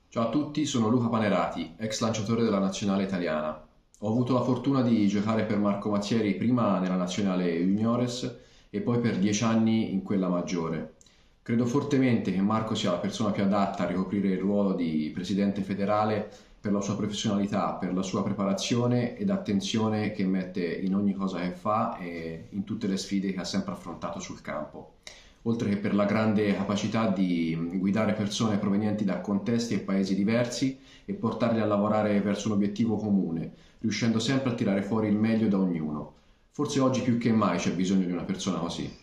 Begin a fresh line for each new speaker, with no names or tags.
Ciao a tutti, sono Luca Panerati, ex lanciatore della nazionale italiana. Ho avuto la fortuna di giocare per Marco Mazzieri prima nella nazionale juniores e poi per 10 anni in quella maggiore. Credo fortemente che Marco sia la persona più adatta a ricoprire il ruolo di presidente federale per la sua professionalità, per la sua preparazione ed attenzione che mette in ogni cosa che fa e in tutte le sfide che ha sempre affrontato sul campo, oltre che per la grande capacità di guidare persone provenienti da contesti e paesi diversi e portarli a lavorare verso un obiettivo comune, riuscendo sempre a tirare fuori il meglio da ognuno. Forse oggi più che mai c'è bisogno di una persona così.